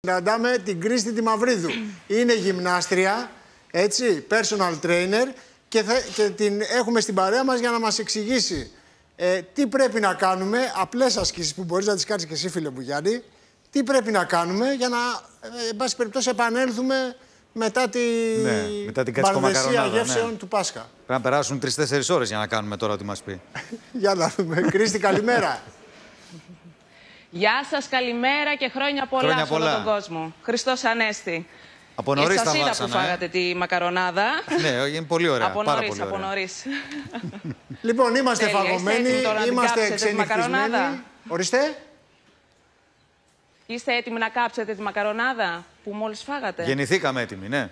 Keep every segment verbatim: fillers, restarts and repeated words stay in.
Συναντάμε την Κρίστη τη Μαυρίδου. Είναι γυμνάστρια, έτσι, personal trainer και, θα, και την έχουμε στην παρέα μας για να μας εξηγήσει ε, τι πρέπει να κάνουμε, απλές ασκήσεις που μπορείς να τις κάνεις και εσύ, φίλε μου Γιάννη, τι πρέπει να κάνουμε για να, ε, εν πάση περιπτώσει, επανέλθουμε μετά, τη... ναι, μετά την μπαρδεσία γεύσεων ναι. του Πάσχα. Πρέπει να περάσουν τρεις-τέσσερις ώρες για να κάνουμε τώρα ό,τι μας πει. Για να δούμε. Κρίστη, καλημέρα. Γεια σας, καλημέρα και χρόνια πολλά, χρόνια σε όλο τον κόσμο. Χριστός Ανέστη. Από νωρίς τα είδα βάσανε. Που φάγατε τη μακαρονάδα. Ναι, είναι πολύ ωραία. Από πάρα νωρίς, πολύ από ωραία. νωρίς. Λοιπόν, είμαστε Τέλεια, φαγωμένοι, είμαστε εξενυχτισμένοι. Ορίστε. Είστε έτοιμοι να κάψετε τη μακαρονάδα που μόλις φάγατε? Γεννηθήκαμε έτοιμοι, ναι.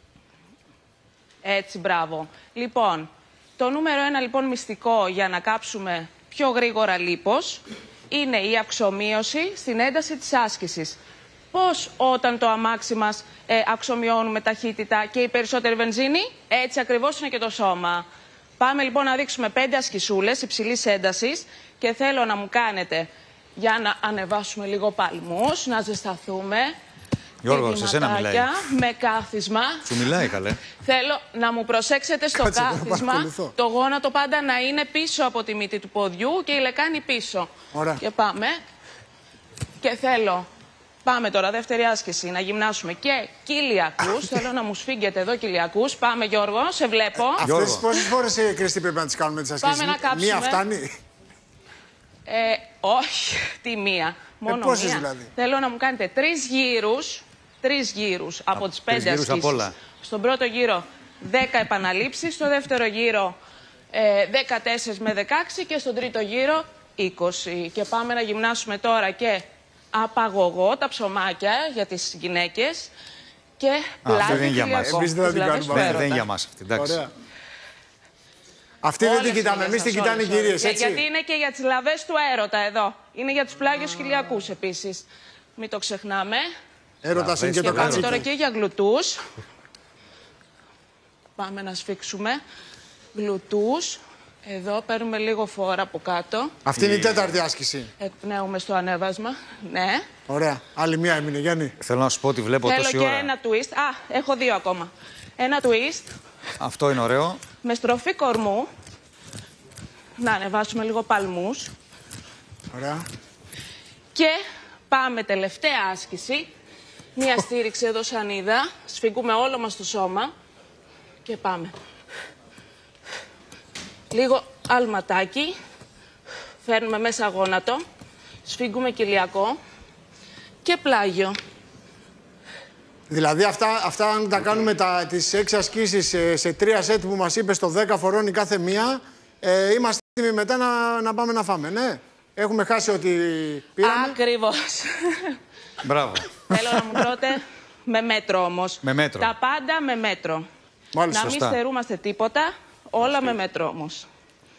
Έτσι, μπράβο. Λοιπόν, το νούμερο ένα λοιπόν μυστικό για να κάψουμε πιο γρήγορα λίπος είναι η αυξομείωση στην ένταση της άσκησης. Πώς όταν το αμάξι μας ε, αυξομειώνουμε ταχύτητα και η περισσότερη βενζίνη, έτσι ακριβώς είναι και το σώμα. Πάμε λοιπόν να δείξουμε πέντε ασκησούλες υψηλής έντασης και θέλω να μου κάνετε, για να ανεβάσουμε λίγο παλμούς, να ζεσταθούμε. Γιώργο, σε σένα μιλάει. Με κάθισμα. Σου μιλάει, καλέ. Θέλω να μου προσέξετε στο Κάτσε, κάθισμα το γόνατο πάντα να είναι πίσω από τη μύτη του ποδιού και η λεκάνη πίσω. Ωραία. Και πάμε. Και θέλω, πάμε τώρα, δεύτερη άσκηση, να γυμνάσουμε και κοιλιακούς. Θέλω να μου σφίγγετε εδώ κοιλιακούς. Πάμε, Γιώργο, σε βλέπω. Αυτές πόσες φορές, Κρίστη, πρέπει να τις κάνουμε τις ασκήσεις? Πάμε να κάψουμε. Μία φτάνει? Ε, όχι, τη μία. Μόνο ε, πόσες μία. δηλαδή? Θέλω να μου κάνετε τρεις γύρους. Τρεις γύρους από Α, τις πέντε ασκήσεις. Στον πρώτο γύρο δέκα επαναλήψεις, στο δεύτερο γύρο ε, δεκατέσσερα με δεκαέξι και στον τρίτο γύρο είκοσι. Και πάμε να γυμνάσουμε τώρα και απαγωγό, τα ψωμάκια για τις γυναίκες και πλάτη. Αυτή δεν είναι για μας. Εμείς δεν την κάνουμε. Δεν είναι για μας αυτή, εντάξει. Ωραία. Αυτή δεν την κοιτάμε, εμείς την κοιτάνε οι κυρίες, έτσι. Γιατί είναι και για τις λαβές του έρωτα εδώ. Είναι για τους πλάγιους χιλιακούς επίσης. Μην το ξεχνάμε. Έρωτας είναι και το πάμε κατσίκι. τώρα και για γλουτούς. Πάμε να σφίξουμε γλουτούς. Εδώ παίρνουμε λίγο φόρα από κάτω. Αυτή είναι η τέταρτη άσκηση. Εκπνέουμε στο ανέβασμα. Ναι. Ωραία. Άλλη μία έμεινε, Γιάννη. Θέλω να σου πω ότι βλέπω Θέλω τόση και ώρα. ένα twist. Α, έχω δύο ακόμα. Ένα twist. Αυτό είναι ωραίο. Με στροφή κορμού. Να ανεβάσουμε λίγο παλμούς. Ωραία. Και πάμε τελευταία άσκηση. Μία στήριξη εδώ σαν είδα. Σφίγγουμε όλο μας το σώμα. Και πάμε. Λίγο αλματάκι. Φέρνουμε μέσα γόνατο. Σφίγγουμε κοιλιακό. Και πλάγιο. Δηλαδή αυτά, αυτά αν τα κάνουμε τα, τις έξι ασκήσεις σε, σε τρία σετ που μας είπες, το δέκα φορώνει κάθε μία, ε, είμαστε έτοιμοι μετά να, να πάμε να φάμε, ναι. Έχουμε χάσει ό,τι πήραμε. Ακριβώς. Μπράβο. Θέλω να μου τρώτε με μέτρο όμως. Με μέτρο. Τα πάντα με μέτρο. Μάλιστα. Να μην Σωστά. στερούμαστε τίποτα, όλα με μέτρο όμως.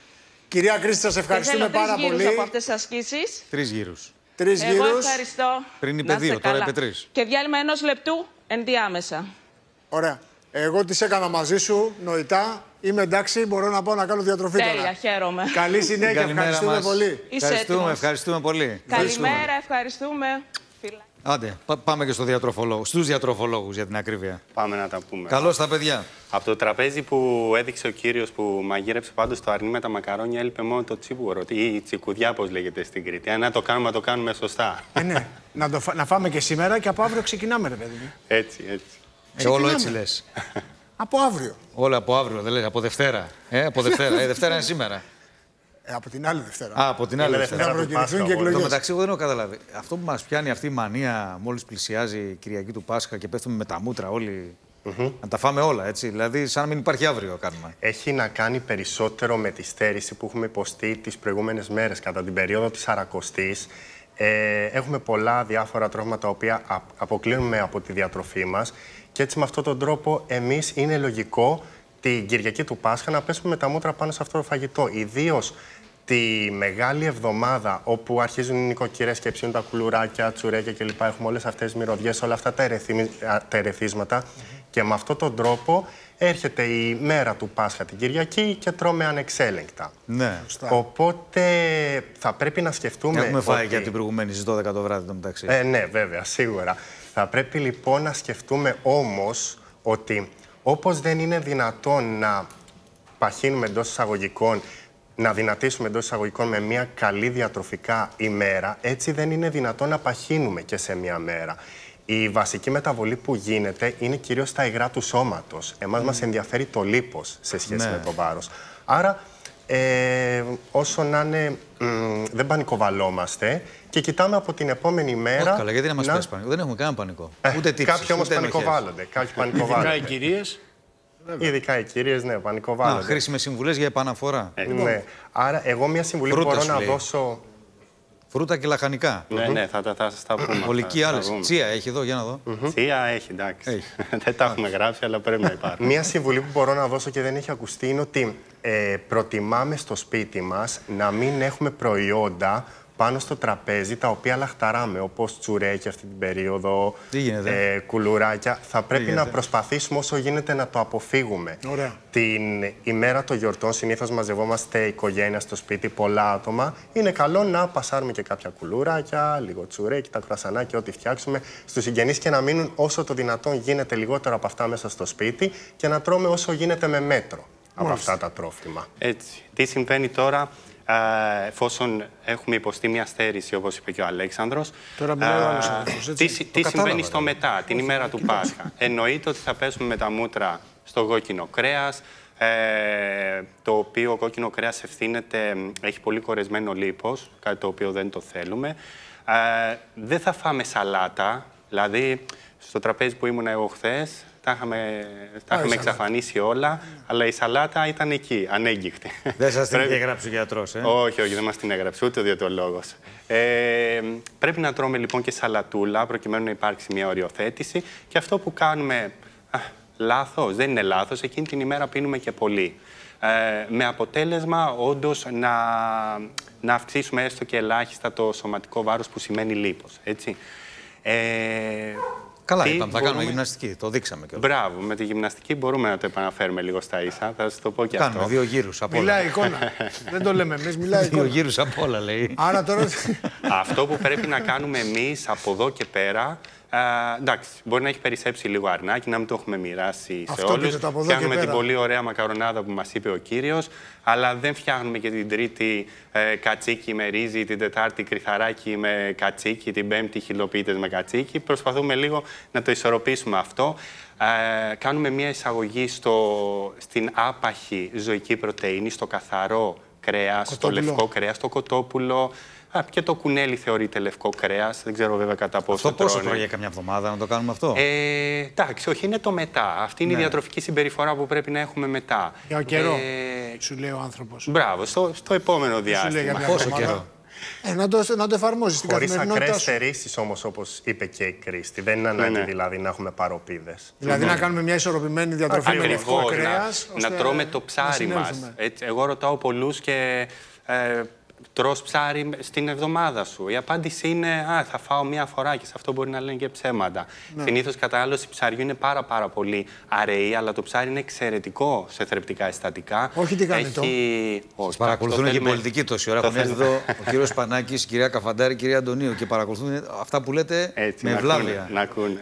Κυρία Κρίστη, σας ευχαριστούμε πάρα πολύ. Τρεις γύρους από αυτές τις ασκήσεις. Τρεις γύρους. Τρεις Εγώ γύρους. ευχαριστώ. Πριν είπε δύο, τώρα είπε τρεις. Και διάλειμμα ενός λεπτού ενδιάμεσα. Ωραία. Εγώ τις έκανα μαζί σου, νοητά. Είμαι εντάξει, μπορώ να πάω να κάνω διατροφή τώρα. Τέλεια, χαίρομαι. Καλή συνέχεια, ευχαριστούμε μας. πολύ. Ευχαριστούμε, ευχαριστούμε πολύ. Καλημέρα, ευχαριστούμε. Άντε, πά πάμε και στο διατροφολόγο, στους διατροφολόγους για την ακρίβεια. Πάμε να τα πούμε. Καλώς τα παιδιά. Από το τραπέζι που έδειξε ο κύριος που μαγείρεψε πάντως το αρνί με τα μακαρόνια, έλειπε μόνο το τσίπουρο ή η τσικουδιά, όπως λέγεται στην Κρήτη. Αν να το κάνουμε, να το κάνουμε σωστά. Ε, ναι. να, το, να φάμε και σήμερα και από αύριο ξεκινάμε, ρε παιδί μου. Έτσι, έτσι. Ε, όλο έτσι λες. Από αύριο. Όλο από αύριο, δεν λες, από Δευτέρα. Ε, από Δευτέρα. Ε, Δευτέρα είναι σήμερα. Ε, από την άλλη Δευτέρα. Α, από την άλλη Είναι Δευτέρα. Να προκυρηθούν και εκλογές. Εν τω μεταξύ, εγώ δεν έχω καταλάβει. Αυτό που μας πιάνει αυτή η μανία μόλις πλησιάζει η Κυριακή του Πάσχα και πέφτουμε με τα μούτρα όλοι. Mm-hmm. Να τα φάμε όλα, έτσι. Δηλαδή, σαν να μην υπάρχει αύριο κάνουμε. Έχει να κάνει περισσότερο με τη στέρηση που έχουμε υποστεί τις προηγούμενες μέρες κατά την περίοδο της Σαρακοστής. Ε, έχουμε πολλά διάφορα τρόφιμα τα οποία αποκλίνουμε από τη διατροφή μας και έτσι με αυτόν τον τρόπο εμείς είναι λογικό την Κυριακή του Πάσχα να πέσουμε με τα μούτρα πάνω σε αυτό το φαγητό. Ιδίως τη Μεγάλη Εβδομάδα, όπου αρχίζουν οι νοικοκυρές και ψήνουν τα κουλουράκια, τσουρέκια κλπ. Έχουμε όλες αυτές τις μυρωδιές, όλα αυτά τα, ερεθι... τα ερεθίσματα. Mm-hmm. Και με αυτόν τον τρόπο έρχεται η μέρα του Πάσχα την Κυριακή και τρώμε ανεξέλεγκτα. Ναι. Οπότε θα πρέπει να σκεφτούμε. Έχουμε φάει ότι... για την προηγουμένη στις δώδεκα το βράδυ το μεταξύ. Ε, ναι, βέβαια, σίγουρα. Θα πρέπει λοιπόν να σκεφτούμε όμως ότι όπως δεν είναι δυνατόν να παχύνουμε εντός εισαγωγικών, να δυνατήσουμε εντός εισαγωγικών με μια καλή διατροφικά ημέρα, έτσι δεν είναι δυνατόν να παχύνουμε και σε μια μέρα. Η βασική μεταβολή που γίνεται είναι κυρίως στα υγρά του σώματος. Εμάς mm. μας ενδιαφέρει το λίπος σε σχέση ναι. με το βάρος. Άρα, ε, όσο να είναι, μ, δεν πανικοβαλόμαστε και κοιτάμε από την επόμενη μέρα... Όχι καλά, γιατί να μας πες πανικό. Δεν έχουμε κανένα πανικό. Ε, ούτε τύψεις, κάποιοι όμως πανικοβάλλονται. Ειδικά οι κυρίες. Ειδικά οι κυρίες, ναι, πανικοβάλλονται. Να, χρήσιμες συμβουλές για επαναφορά. Ε, ναι. Άρα, εγώ μια συμβουλή που μπορώ να δώσω... Φρούτα και λαχανικά. Ναι, ναι, θα, θα, θα σας τα πούμε. Ολική άλλες. Τσία έχει εδώ, για να δω. Mm-hmm. Τσία έχει, εντάξει. Δεν τα έχουμε γράψει, αλλά πρέπει να υπάρχουν. Μία συμβουλή που μπορώ να δώσω και δεν έχει ακουστεί είναι ότι ε, προτιμάμε στο σπίτι μας να μην έχουμε προϊόντα πάνω στο τραπέζι τα οποία λαχταράμε, όπως τσουρέκι αυτή την περίοδο, ε, κουλουράκια. Θα πρέπει να προσπαθήσουμε όσο γίνεται να το αποφύγουμε. Ωραία. Την ημέρα των γιορτών συνήθως μαζευόμαστε οικογένεια στο σπίτι, πολλά άτομα. Είναι καλό να πασάρουμε και κάποια κουλουράκια, λίγο τσουρέκι, τα κρουασανάκια, ό,τι φτιάξουμε στους συγγενείς και να μείνουν όσο το δυνατόν γίνεται λιγότερο από αυτά μέσα στο σπίτι και να τρώμε όσο γίνεται με μέτρο από Μάλιστα. αυτά τα τρόφιμα. Έτσι. Τι συμβαίνει τώρα? Uh, εφόσον έχουμε υποστεί μια στέρηση, όπως είπε και ο Αλέξανδρος, Τώρα uh, άλλος άνθρωπος, τι, τι κατάλαβα, συμβαίνει στο μετά, την ημέρα του Πάσχα. Εννοείται ότι θα πέσουμε με τα μούτρα στο κόκκινο κρέας, ε, το οποίο κόκκινο κρέας ευθύνεται, έχει πολύ κορεσμένο λίπος, κάτι το οποίο δεν το θέλουμε. Ε, δεν θα φάμε σαλάτα, δηλαδή στο τραπέζι που ήμουν εγώ χθες, τα είχαμε, τα είχαμε εξαφανίσει όλα, αλλά η σαλάτα ήταν εκεί, ανέγκυχτη. Δεν σας την είχε γράψει ο γιατρός, ε? Όχι, όχι, δεν μας την έγραψε, ούτε ο διαιτολόγος. Ε, πρέπει να τρώμε λοιπόν και σαλατούλα, προκειμένου να υπάρξει μια οριοθέτηση. Και αυτό που κάνουμε, α, λάθος, δεν είναι λάθος, εκείνη την ημέρα πίνουμε και πολύ. Ε, με αποτέλεσμα, όντως, να, να αυξήσουμε έστω και ελάχιστα το σωματικό βάρος που σημαίνει λίπος, έτσι. Ε, Καλά, τι είπαμε, θα μπορούμε... κάνουμε γυμναστική. Το δείξαμε κιόλας. Μπράβο, με τη γυμναστική μπορούμε να το επαναφέρουμε λίγο στα ίσα. Θα σας το πω και Κάνουμε αυτό. δύο γύρους από όλα. Μιλάει εικόνα. Δεν το λέμε εμείς, μιλάει εικόνα. Δύο γύρους από όλα, λέει. Άρα τώρα... Αυτό που πρέπει να κάνουμε εμείς από εδώ και πέρα. Α, εντάξει, μπορεί να έχει περισσέψει λίγο αρνάκι, να μην το έχουμε μοιράσει σε Αυτό όλους. Φτιάχνουμε την πέρα. πολύ ωραία μακαρονάδα που μας είπε ο κύριος, αλλά δεν φτιάχνουμε και την τρίτη ε, κατσίκι με ρύζι, την τετάρτη κρυθαράκι με κατσίκι, την πέμπτη χυλοποιίτες με κατσίκι. Προσπαθούμε λίγο να το ισορροπήσουμε αυτό. Ε, κάνουμε μια εισαγωγή στο, στην άπαχη ζωική πρωτεΐνη, στο καθαρό κρέας, στο λευκό κρέας, στο κοτόπουλο. Α, και το κουνέλι θεωρείται λευκό κρέας. Δεν ξέρω βέβαια κατά πόσο. Αυτό πόσο τρώει για καμιά εβδομάδα να το κάνουμε αυτό? Ε, εντάξει, όχι, είναι το μετά. Αυτή είναι ναι. η διατροφική συμπεριφορά που πρέπει να έχουμε μετά. Για καιρό, ε, σου λέει ο άνθρωπος. Μπράβο, στο, στο επόμενο διάστημα. Πόσο καιρό? Ε, να το, να το εφαρμόσεις στην καθημερινότητά σου. Χωρίς ακραίες στερήσεις όμως, όπως είπε και η Κρίστη. Δεν είναι ανάγκη ναι, ναι. δηλαδή να έχουμε παροπίδες. Δηλαδή mm -hmm. να κάνουμε μια ισορροπημένη διατροφή με λευκό κρέας. Να, να τρώμε το ψάρι μας. Έτσι, εγώ ρωτάω πολλούς και... Ε, τρως ψάρι στην εβδομάδα σου. Η απάντηση είναι «Α, θα φάω μία φορά» και σε αυτό μπορεί να λένε και ψέματα. Ναι. Συνήθως η κατανάλωση ψαριού είναι πάρα πάρα πολύ αραιή, αλλά το ψάρι είναι εξαιρετικό σε θρεπτικά συστατικά. Όχι τι κάνει το. Σας παρακολουθούν και οι πολιτικοί τόση ώρα. Έχουν έρθει εδώ ο κύριος Πανάκης, η κυρία Καφαντάρη, η κυρία Αντωνίου και παρακολουθούν αυτά που λέτε έτσι, με ευλάβεια. Να ακούνε.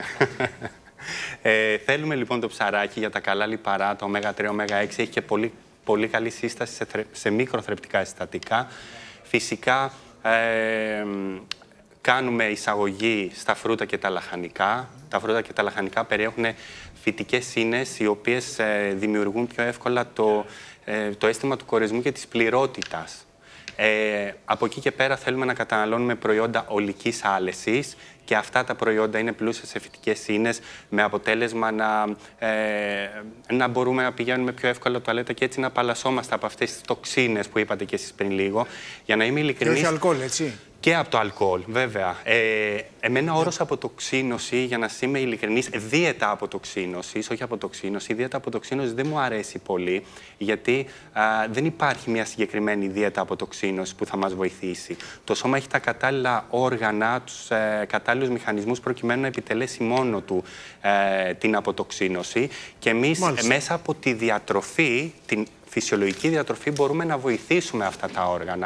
ε, θέλουμε λοιπόν το ψαράκι για τα καλά λιπαρά, το ωμέγα τρία, ωμέγα έξι, έχει και πολύ, πολύ καλή σύσταση σε, θρε, σε μικροθρεπτικά συστατικά. Φυσικά, ε, κάνουμε εισαγωγή στα φρούτα και τα λαχανικά. Τα φρούτα και τα λαχανικά περιέχουν φυτικές ίνες, οι οποίες ε, δημιουργούν πιο εύκολα το, ε, το αίσθημα του κορεσμού και της πληρότητας. Ε, από εκεί και πέρα θέλουμε να καταναλώνουμε προϊόντα ολικής άλεσης και αυτά τα προϊόντα είναι πλούσια σε φυτικές ίνες με αποτέλεσμα να, ε, να μπορούμε να πηγαίνουμε πιο εύκολα τουαλέτα και έτσι να απαλλασσόμαστε από αυτές τις τοξίνες που είπατε και εσείς πριν λίγο. Για να είμαι ειλικρινής... Και όχι αλκοόλ, έτσι. Και από το αλκοόλ, βέβαια. Ε, εμένα ο όρος αποτοξίνωση, για να είμαι ειλικρινής, δίαιτα αποτοξίνωσης, όχι αποτοξίνωση, δίαιτα αποτοξίνωσης δεν μου αρέσει πολύ, γιατί α, δεν υπάρχει μια συγκεκριμένη δίαιτα αποτοξίνωσης που θα μας βοηθήσει. Το σώμα έχει τα κατάλληλα όργανα, τους ε, κατάλληλους μηχανισμούς προκειμένου να επιτελέσει μόνο του ε, την αποτοξίνωση και εμείς ε, μέσα από τη διατροφή, την φυσιολογική διατροφή, μπορούμε να βοηθήσουμε αυτά τα όργανα.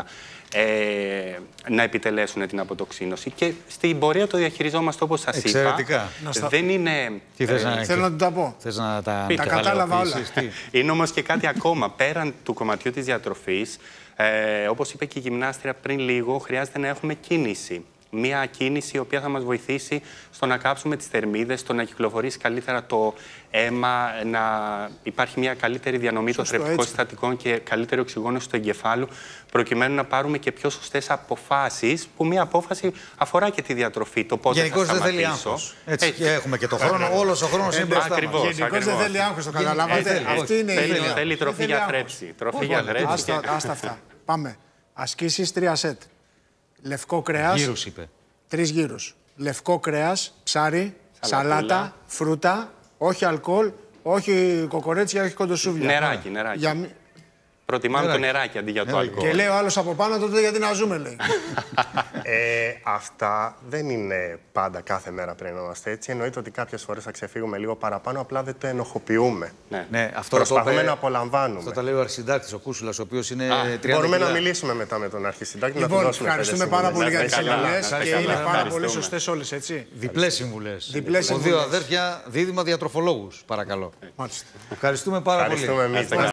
ε, να επιτελέσουν την αποτοξίνωση. Και στην πορεία το διαχειριζόμαστε όπως σας είπα. Δεν είναι... Τι θες να... Θέλω να του τα πω. Θες να τα, τα κατάλαβα όλα. Είναι όμως και κάτι ακόμα. Πέραν του κομματιού της διατροφής, ε, όπως είπε και η γυμνάστρια πριν λίγο, χρειάζεται να έχουμε κίνηση. Μία κίνηση η οποία θα μας βοηθήσει στο να κάψουμε τις θερμίδες, στο να κυκλοφορήσει καλύτερα το αίμα, να υπάρχει μια καλύτερη διανομή των θρεπτικών συστατικών και καλύτερη οξυγόνωση του εγκεφάλου, προκειμένου να πάρουμε και πιο σωστές αποφάσεις, που μία απόφαση αφορά και τη διατροφή, το πότε γενικώς θα σταματήσω. Δεν θέλει άγχος. Έτσι, έτσι. Και έχουμε και το χρόνο, όλος ο χρόνος είναι μπροστά μας. Γενικώς δεν θέλει άγχος, το καταλάβατε. Αυτή είναι η ιδέα. Θέλει τροφή για θρέψη. Άστα αυτά. Πάμε. Ασκήσεις τρία σετ. Λευκό κρέας. Γύρους είπε. Τρεις γύρους. Λευκό κρέας, ψάρι, σαλάτα, φρούτα, όχι αλκοόλ, όχι κοκορέτσια, όχι κοντοσούβλια. Νεράκι, νεράκι. Για... Προτιμάμε νεράκι. Το νεράκι αντί για το αλκοόλ. Και λέει ο άλλος από πάνω, τότε γιατί να ζούμε, λέει. ε, αυτά δεν είναι πάντα κάθε μέρα πρέπει να είμαστε έτσι. Εννοείται ότι κάποιες φορές θα ξεφύγουμε λίγο παραπάνω, απλά δεν το ενοχοποιούμε. Ναι, ναι, αυτό προσπαθούμε το να απολαμβάνουμε. Αυτό τα λέει ο αρχισυντάκτης, ο Κούσουλας, ο οποίος είναι τριάντα. Μπορούμε να μιλήσουμε μετά με τον αρχισυντάκτη. Λοιπόν, να ευχαριστούμε πάρα πολύ για τις συμβουλές και είναι πάρα πολύ σωστές όλες, έτσι. Διπλές συμβουλές. Διπλές δύο αδέρφια δίδυμα διατροφολόγους, παρακαλώ. Ευχαριστούμε πάρα πολύ.